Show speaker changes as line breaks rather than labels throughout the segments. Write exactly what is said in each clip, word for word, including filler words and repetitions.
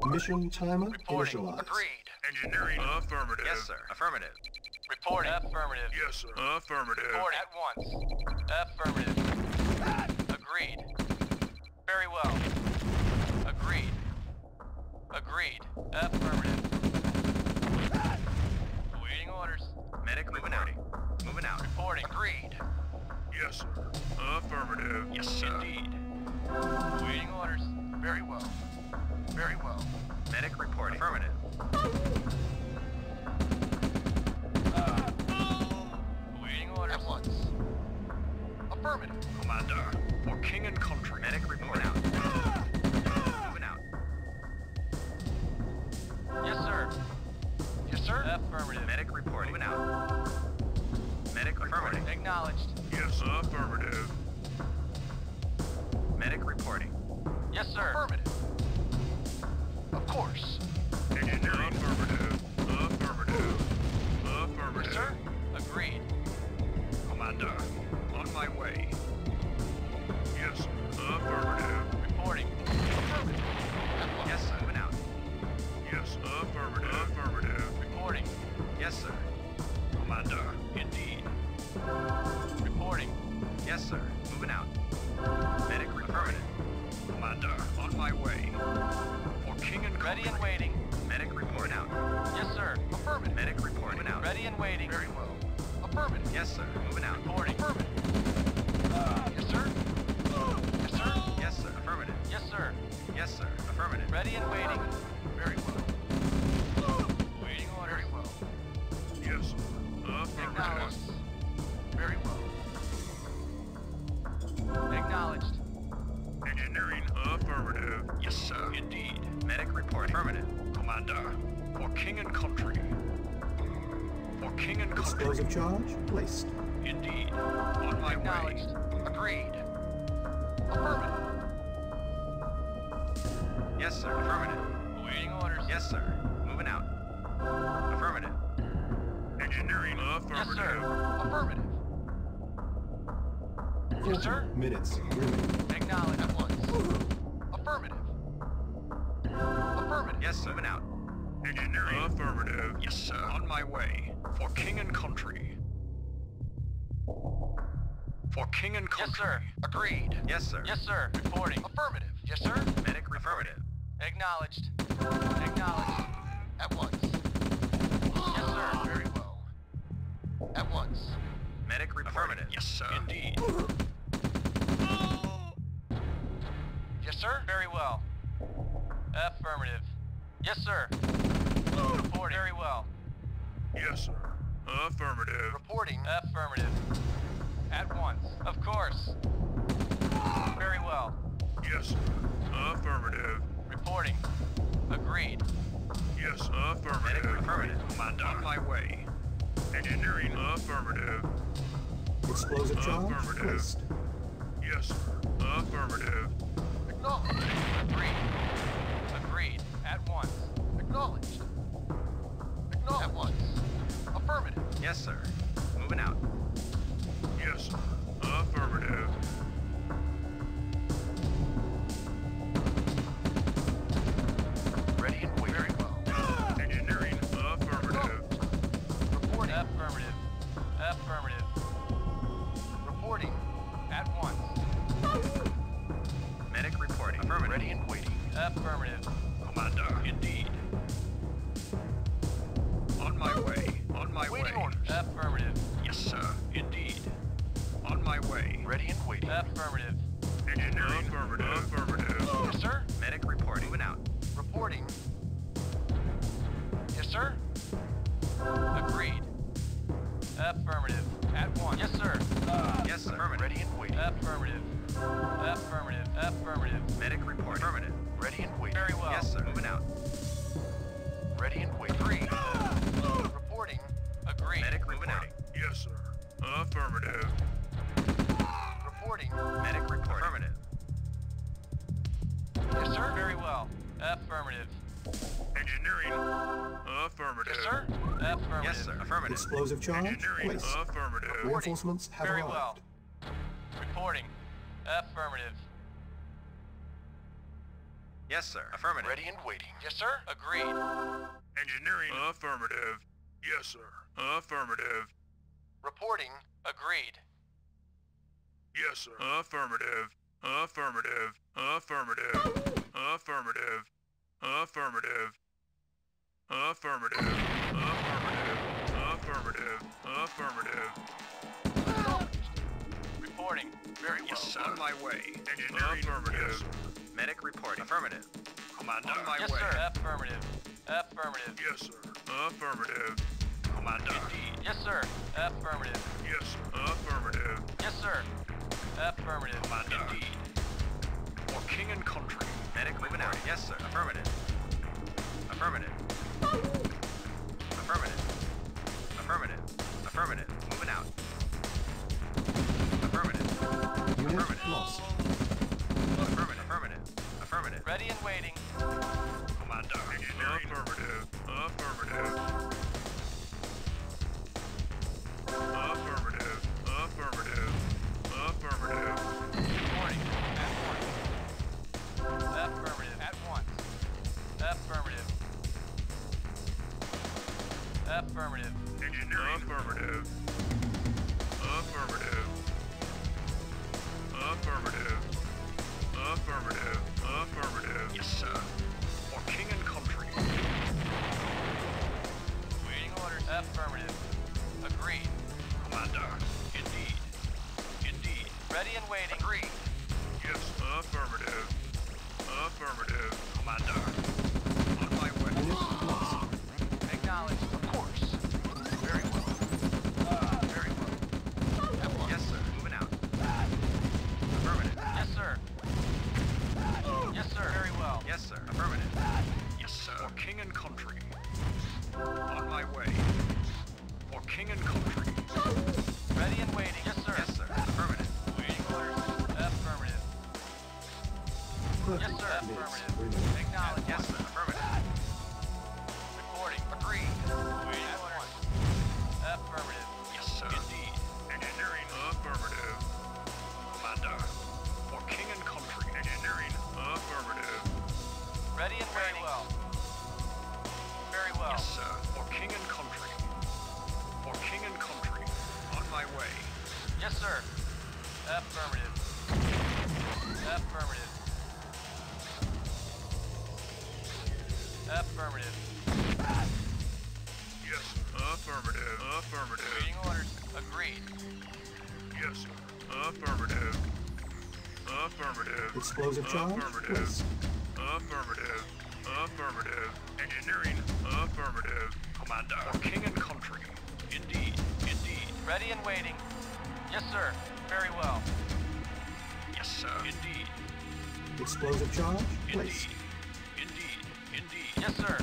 Mission timer
Reporting.
initialized.
Agreed.
Engineering. Affirmative.
Yes, sir.
Affirmative.
Reporting. Affirmative.
Yes, sir. Affirmative.
Report at once. Affirmative. Agreed. Very well. Agreed. Agreed. Affirmative. Awaiting orders.
Medic moving out. Moving out.
Reporting. Agreed.
Yes, sir. Affirmative.
Yes, sir. Indeed. Awaiting orders. Very well. Very well.
Medic reporting. Affirmative.
Awaiting orders. At once. Affirmative.
Commander, for king and country. Medic reporting out. Moving out.
Yes, sir. Yes, sir. Affirmative.
Medic reporting. Moving out. Medic reporting.
Acknowledged.
Yes, affirmative. Medic reporting.
Yes, sir. Affirmative. Of course.
Engineering. Affirmative. Affirmative. Affirmative.
Yes, sir. Agreed.
Commander, on my way. Yes, sir. Affirmative.
Reporting. Affirmative.
Yes, sir. Moving out. Yes, affirmative. Affirmative.
Reporting.
Yes, sir. Commander.
Indeed. Reporting.
Yes, sir. Moving out. Medic affirmative. Commander, on my way. For king and
Ready
country.
and waiting.
Medic report out.
Yes, sir. Affirmative.
Medic reporting out.
Ready and waiting. Very well. Affirmative.
Yes, sir. Moving out.
Reporting. Affirmative. Yes, sir. Yes, sir.
Yes, sir. Affirmative.
Yes, sir.
Yes, sir. Affirmative.
Ready and waiting. Very well. Waiting order. Very well.
Yes, sir. Affirmative.
Acknowledged. Very well. Acknowledged.
Engineering. Affirmative. Yes, sir. Indeed. Medic report. Affirmative. Commander, for king and country. For king and country.
Explosive charge placed.
Indeed. On my way.
Acknowledged. Agreed. Affirmative.
Yes, sir. Affirmative.
Awaiting orders.
Yes, sir. Moving out. Affirmative. Engineering. Affirmative.
Yes, sir. Affirmative. Yes, sir.
Minutes remaining.
Acknowledged. At once. Affirmative. Affirmative.
Yes, sir. Moving out. Engineering. Affirmative. Yes, sir. On my way. For king and country. For king and country.
Yes, sir. Agreed.
Yes, sir.
Yes, sir. Reporting. Affirmative. Yes, sir.
Medic affirmative.
Acknowledged. Acknowledged. At once. Yes, sir. Very well. At once.
Medic affirmative. Yes, sir. Indeed.
Yes, sir. Very well. Affirmative. Yes, sir. Reporting. Very well.
Yes, sir. Affirmative.
Reporting. Affirmative. At once. Of course. Very well.
Yes, sir. Affirmative.
Reporting. Agreed.
Yes, affirmative. Medic affirmative. Commander. On my way. Engineering. Affirmative.
Explosive charge
Affirmative.
placed.
Yes, sir. Affirmative.
Acknowledged. Agreed. Agreed. At once. Acknowledged. Acknowledged. At once. Affirmative.
Yes, sir. Moving out. Yes, sir. Affirmative.
Ready and waiting. Very well.
Engineering. Affirmative.
Reporting. Affirmative. Affirmative. Reporting. At once.
Medic reporting. Affirmative.
Ready and waiting. Affirmative.
Commander. Indeed. On my way. On my
Waiting
way.
orders. Affirmative.
Yes, sir. Indeed. On my way.
Ready and waiting. Affirmative.
Engineering. Affirmative. Affirmative.
Yes, sir.
Medic reporting. Moving out.
Reporting. Yes, sir. Agreed. Affirmative. At once. Yes, sir.
Yes, sir. Affirmative.
Ready and waiting. Affirmative. Affirmative. Affirmative.
Medic report. Affirmative.
Ready and waiting. Very well.
Yes, sir. Moving out.
Ready and waiting. Agreed. Reporting. Agreed.
Medic moving out. Yes, sir. Affirmative.
Reporting.
Medic report. Affirmative.
Yes, sir. Very well. Affirmative.
Engineering. Affirmative.
Yes, sir. Affirmative.
Yes, sir. Affirmative.
Explosive charge
Engineering.
placed.
Affirmative.
Reinforcements have
Very
arrived.
well. Reporting. Affirmative. Yes, sir. Affirmative.
Ready and waiting. Yes, sir.
Agreed.
Engineering. Affirmative. Yes, sir. Affirmative.
Reporting.
Agreed.
Yes, sir. Affirmative. Affirmative. Affirmative. Affirmative. Affirmative. Affirmative. Affirmative. Affirmative. Affirmative.
Reporting.
Very well.
Yes, sir. On my way. Engineering. Affirmative. Yes,
Medic reporting. Affirmative.
Commander. On my
Yes,
way.
sir. Affirmative. Affirmative.
Yes, sir. Affirmative. Commander.
Indeed. Yes, sir. Affirmative.
Yes, sir. Affirmative.
Yes, sir. Affirmative.
Commander.
Indeed.
For king and country.
Medic moving out. Yes, sir. Affirmative. Affirmative. Affirmative. Affirmative. Affirmative. Moving out. Affirmative.
Unit
Affirmative.
lost.
Affirmative. Affirmative. Affirmative. Ready and waiting.
Commander. Engineering. Affirmative. Affirmative. Affirmative. Affirmative. Affirmative.
Reporting. At once. Affirmative. At once. Affirmative. Affirmative.
Engineering. Affirmative. Affirmative. Affirmative. Affirmative. Affirmative. Yes, sir. For king and country.
Waiting orders. Affirmative. Agreed.
Commander. Indeed. Indeed.
Ready and waiting.
Agreed. Yes. Affirmative. Affirmative. Commander. On my way.
Unit lost.
Acknowledged.
Of course. Very well. Very well. At once.
Yes, sir. Moving out. Affirmative. Yes, sir. Yes, sir. Very well. Yes, sir. Affirmative.
Yes, sir. For king and country. On my way. For king and country.
Ready and waiting. Yes, sir. Yes, sir. Affirmative. Waiting orders. Affirmative. Yes,
Perfect
sir.
minutes
Affirmative.
remaining.
Acknowledged. Yes, sir. Affirmative. Reporting. Agreed. Waiting orders. Affirmative.
Yes, sir. Indeed. Engineering. Affirmative. Commander. For king and country. Engineering. Affirmative.
Ready and waiting. Very well. Very well.
Yes, sir. For king and country. For king and country. On my way.
Yes, sir. Affirmative. Affirmative. Affirmative.
Yes, sir. Affirmative. Affirmative.
Waiting orders. Agreed.
Yes, sir. Affirmative. Affirmative.
Explosive charge
Affirmative.
placed.
Affirmative. Affirmative. Engineering. Affirmative. Commander. For king and country. Indeed. Indeed.
Ready and waiting. Yes, sir. Very well.
Yes, sir. Indeed.
Explosive charge placed.
Indeed. Indeed. Indeed.
Yes, sir.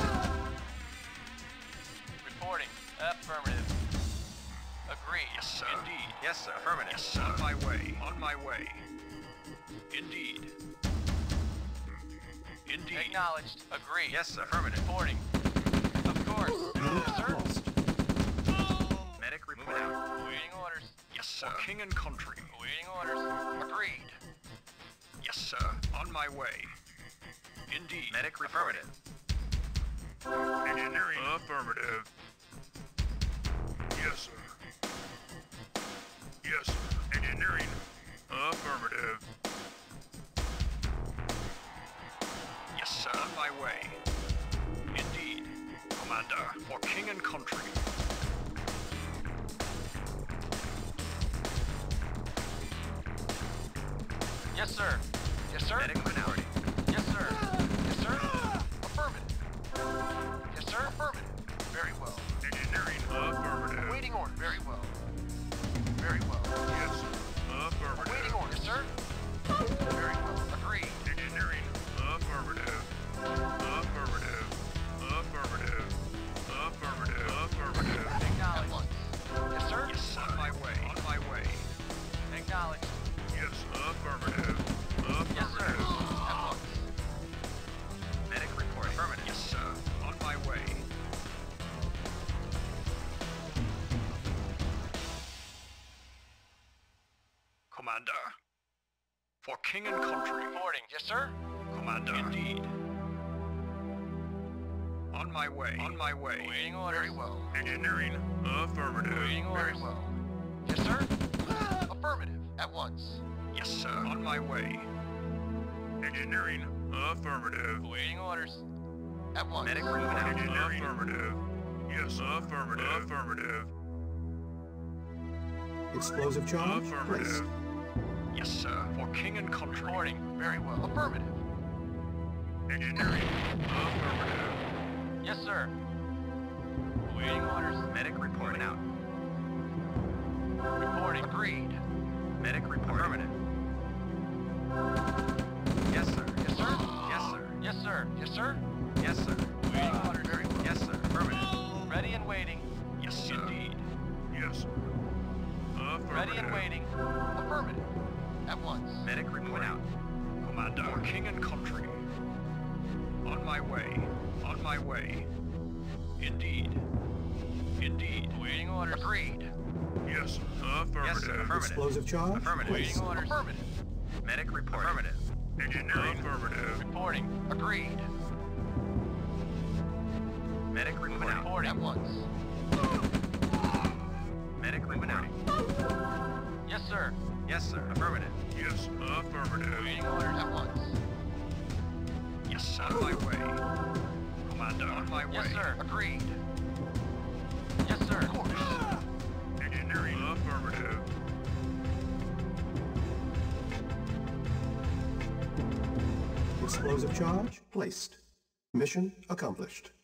Reporting. Affirmative. Agreed.
Yes, sir. Indeed.
Yes, sir. Affirmative.
Yes, sir. On my way. On my way. Indeed. Indeed.
Acknowledged. Agreed. Yes, sir. Affirmative. Reporting. Of course.
Unit
Yes, sir.
lost.
Medic reporting. Waiting orders.
Yes, sir. For king and country.
Waiting orders. Agreed.
Yes, sir. On my way. Indeed.
Medic affirmative.
Engineering. Affirmative. Yes, sir. Yes, sir. Engineering. Affirmative. Yes, sir. On my way. Indeed. Commander. For king and country.
Yes, sir.
Yes, sir.
Medic minority. Yes, sir.
Yes, sir. Affirmative. Yes, sir. Affirmative. Very well.
Engineering. Affirmative.
Waiting order. Very well. Very well.
Yes, sir. Affirmative.
Waiting order, sir. Very well. Agreed.
Engineering. Affirmative. Affirmative. Affirmative. Affirmative. Affirmative.
At
Acknowledged.
once. Yes, sir.
Yes, sir. On my way. On my way.
Acknowledged.
Yes, affirmative.
Yes, sir.
Affirmative.
At once. Medic report. Affirmative.
Yes, sir. On my way. Commander. For king and country.
Reporting.
Yes, sir.
Commander. Indeed. On my way. On my way.
Awaiting orders.
Very well.
Engineering. Affirmative.
Awaiting orders.
Very well. Yes, sir. Affirmative. At once.
Yes, sir. On my way. Engineering. Affirmative.
Awaiting orders.
At once.
Medic moving out. Engineering. Affirmative. Yes, affirmative. Affirmative.
Explosive charge placed.
Affirmative. Yes, sir. For king and country.
Reporting.
Very well. Affirmative.
Engineering. Affirmative.
Yes, sir. Awaiting orders.
Medic reporting out.
Reporting.
Agreed.
Medic reporting. Affirmative. Yes, sir.
Yes, sir.
Yes, sir.
Yes, sir.
Yes, sir.
Yes, sir.
Awaiting orders.
Very well.
Yes, sir. Affirmative.
Ready and waiting.
Yes, sir. Indeed. Yes. Affirmative.
Ready and waiting.
Affirmative. At once.
Medic report out. Commander. For king and country. On my way. On my way. Indeed. Indeed.
Awaiting orders.
Agreed.
Yes. Affirmative.
Yes, sir. Affirmative.
Explosive charge
Affirmative.
placed.
Awaiting orders.
Affirmative.
Medic report. Affirmative. Engineering. Affirmative.
Reporting.
Agreed.
Medic report out.
Reporting.
At once.
Medic report out.
Yes, sir.
Yes, sir. Affirmative. Yes. Affirmative.
Awaiting orders.
At once.
Yes, sir. On my way. Commander. On my way.
Yes, sir.
Agreed.
Yes, sir.
Of course.
Engineering. Affirmative.
Explosive charge placed. Mission accomplished.